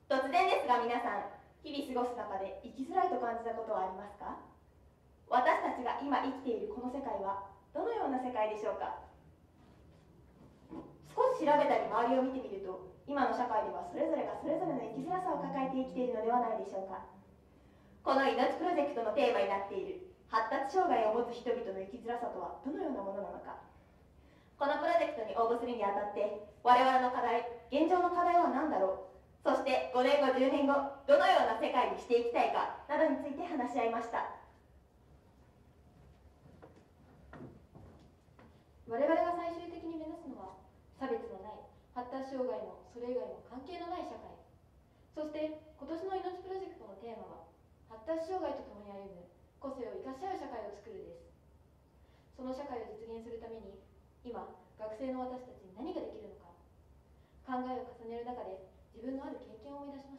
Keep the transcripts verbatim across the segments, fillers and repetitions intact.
突然ですが皆さん、日々過ごす中で生きづらいと感じたことはありますか？私たちが今生きているこの世界はどのような世界でしょうか？少し調べたり周りを見てみると、今の社会ではそれぞれがそれぞれの生きづらさを抱えて生きているのではないでしょうか。この命プロジェクトのテーマになっている発達障害を持つ人々の生きづらさとはどのようなものなのか。このプロジェクトに応募するにあたって我々の課題、現状の課題は何だろう、そしてごねんご、じゅうねんご、どのような世界にしていきたいかなどについて話し合いました。 我々が最終的に目指すのは、差別のない発達障害もそれ以外も関係のない社会。そして今年の命プロジェクトのテーマは、発達障害と共に歩む個性を生かし合う社会を作るです。その社会を実現するために、今学生の私たちに何ができるのか、考えを重ねる中で自分のある経験を思い出しました。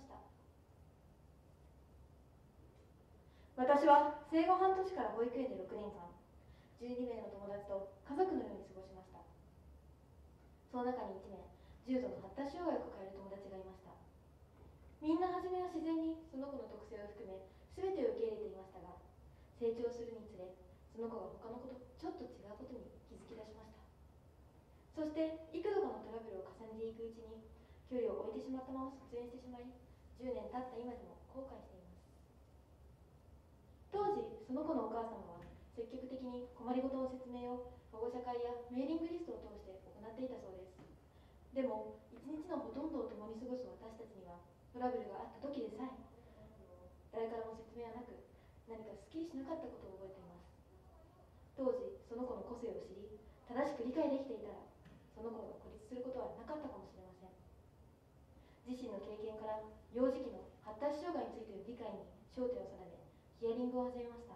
私は生後半年から保育園でろくねんかん、じゅうにめいの友達と家族のように過ごしました。その中にいちめい、重度の発達障害を抱える友達がいました。みんな初めは自然にその子の特性を含め全てを受け入れていましたが、成長するにつれその子が他の子とちょっと違うことに気づき出しました。そして幾度かのトラブルを重ねていくうちに、距離を置いてしまったまま卒園してしまい、じゅうねん経った今でも後悔しています。当時その子のお母様は積極的に困りごとの説明を保護者会やメーリングリストを通して行っていたそうです。でも一日のほとんどを共に過ごす私たちには、トラブルがあった時でさえ誰からも説明はなく、何かすっきりしなかったことを覚えています。当時その子の個性を知り、正しく理解できていたら、その子が孤立することはなかったかもしれません。自身の経験から幼児期の発達障害についての理解に焦点を定め、ヒアリングを始めました。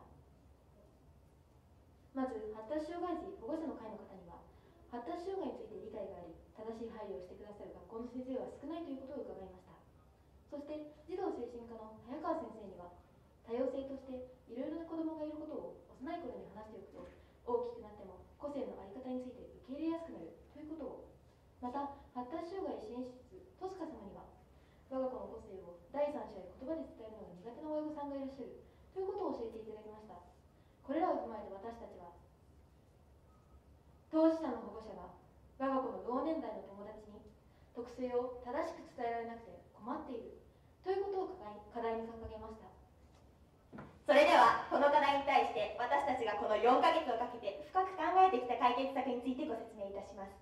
まず発達障害児保護者の会の方には、発達障害について理解があり、正しい配慮をしてくださる学校の先生は少ないということを伺いました。そして児童精神科の早川先生には、多様性としていろいろな子どもがいることを幼い頃に話しておくと、大きくなっても個性の在り方について受け入れやすくなるということを、また発達障害支援室トスカ様には、我が子の個性を第三者へ言葉で伝えるのが苦手な親御さんがいらっしゃるということを教えていただきました。これらを踏まえて私たちは、当事者の保護者が我が子の同年代の友達に特性を正しく伝えられなくて困っているということを課題に掲げました。 それではこの課題に対して私たちがこのよんかげつをかけて深く考えてきた解決策についてご説明いたします。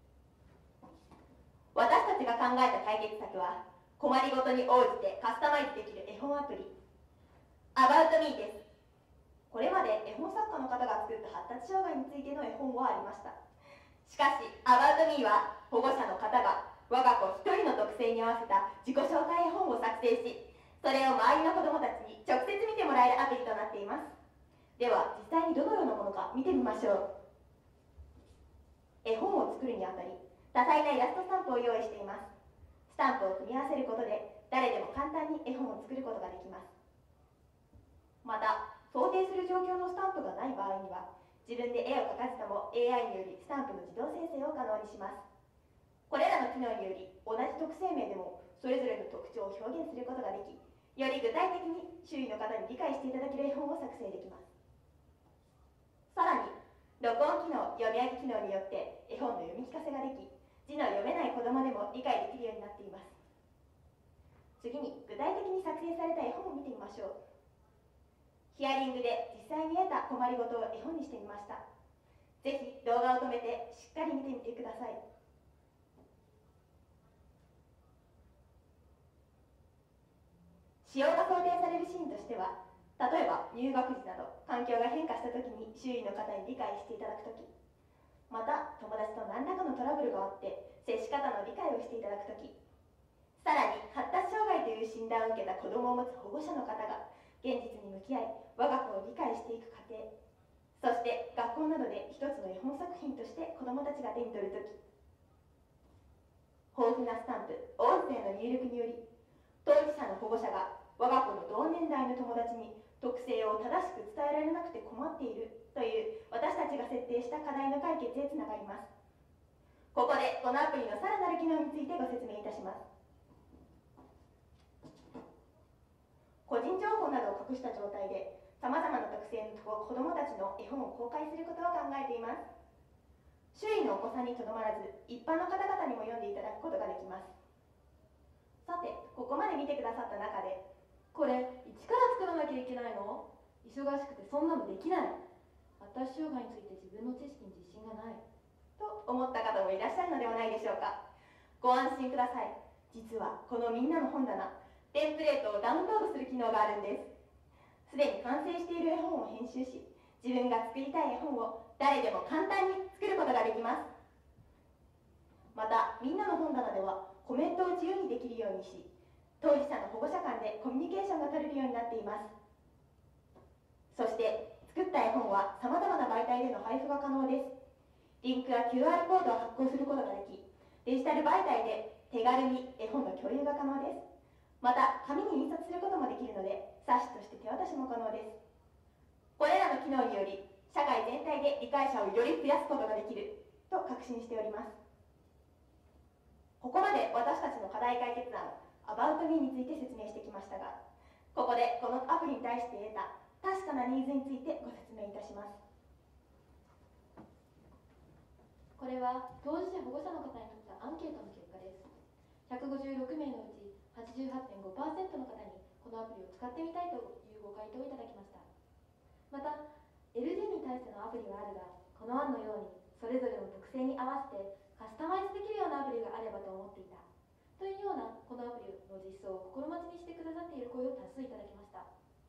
私たちが考えた解決策は、困りごとに応じてカスタマイズできる絵本アプリ About Me です。これまで絵本作家の方が作った発達障害についての絵本はありました。しかし About Me は保護者の方が我が子一人の特性に合わせた自己紹介絵本を作成し、それを周りの子どもたちに直接見てもらえるアプリとなっています。では実際にどのようなものか見てみましょう。絵本を作るにあたり、多彩なイラストスタンプを用意しています。スタンプを組み合わせることで誰でも簡単に絵本を作ることができます。また想定する状況のスタンプがない場合には、自分で絵を描かずとも エーアイ によりスタンプの自動生成を可能にします。これらの機能により同じ特性名でもそれぞれの特徴を表現することができ、より具体的に周囲の方に理解していただける絵本を作成できます。さらに録音機能、読み上げ機能によって絵本の読み聞かせができ、字の読めない子どもでも理解できるようになっています。次に具体的に作成された絵本を見てみましょう。ヒアリングで実際に得た困りごとを絵本にしてみました。ぜひ動画を止めてしっかり見てみてください。使用が想定されるシーンとしては、例えば入学時など環境が変化した時に周囲の方に理解していただく時、また友達と何らかのトラブルがあって接し方の理解をしていただく時、さらに発達障害という診断を受けた子どもを持つ保護者の方が現実に向き合い我が子を理解していく過程、そして学校などで一つの絵本作品として子どもたちが手に取る時、豊富なスタンプ、音声の入力により当事者の保護者が我が子の同年代の友達に特性を正しく伝えられなくて困っているという私たちが設定した課題の解決へつながります。ここでこのアプリのさらなる機能についてご説明いたします。 隠した状態でさまざまな特性の子どもたちの絵本を公開することを考えています。周囲のお子さんにとどまらず一般の方々にも読んでいただくことができます。さて、ここまで見てくださった中で、 これ一から作らなきゃいけないの？忙しくてそんなのできない。発達障害について自分の知識に自信がないと思った方もいらっしゃるのではないでしょうか。ご安心ください。実はこのみんなの本棚、テンプレートをダウンロードする機能があるんです。すでに完成している絵本を編集し、自分が作りたい絵本を誰でも簡単に作ることができます。また、みんなの本棚ではコメントを自由にできるようにし、当事者の保護者間でコミュニケーションが取れるようになっています。そして作った絵本はさまざまな媒体での配布が可能です。リンクや キューアール コードを発行することができ、デジタル媒体で手軽に絵本の共有が可能です。また紙に印刷することもできるので、冊子として手渡しも可能です。これらの機能により社会全体で理解者をより増やすことができると確信しております。ここまで私たちの課題解決案 About Me について説明してきましたが、ここでこのアプリに対して得た確かなニーズについてご説明いたします。 これは当事者保護者の方にとったアンケートの結果です。ひゃくごじゅうろくめいのうち はちじゅうはちてんごパーセント の方にこのアプリを使ってみたいというご回答をいただきました。また エルディー に対してのアプリはあるが、この案のようにそれぞれの特性に合わせてカスタマイズできるようなアプリがあればと思っていたというような、このアプリの実装を心待ちにしてくださっている声を多数いただきました。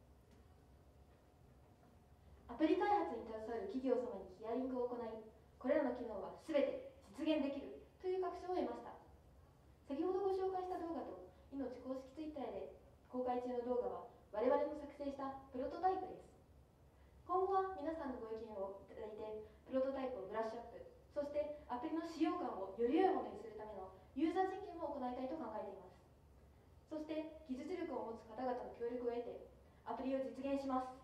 アプリ開発に携わる企業様にヒアリングを行い、これらの機能は全て実現できるという確証を得ました。先ほどご紹介した動画と命公式ツイッターで公開中の動画は我々の作成したプロトタイプです。今後は皆さんのご意見をいただいて、プロトタイプをブラッシュアップ、そしてアプリの使用感をより良いものにするためのユーザー実験も行いたいと考えています。そして技術力を持つ方々の協力を得てアプリを実現します。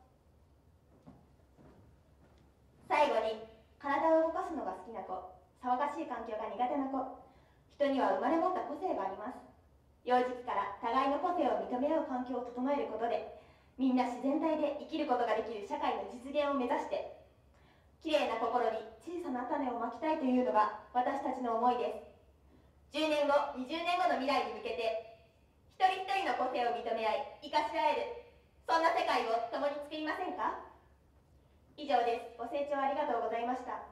最後に、体を動かすのが好きな子、騒がしい環境が苦手な子、人には生まれ持った個性があります。幼児期から互いの個性を認め合う環境を整えることで、みんな自然体で生きることができる社会の実現を目指して、きれいな心に小さな種をまきたいというのが私たちの思いです。じゅうねんご、にじゅうねんごの未来に向けて、一人一人の個性を認め合い、生かし合える、そんな世界を共に作りませんか？以上です。ご清聴ありがとうございました。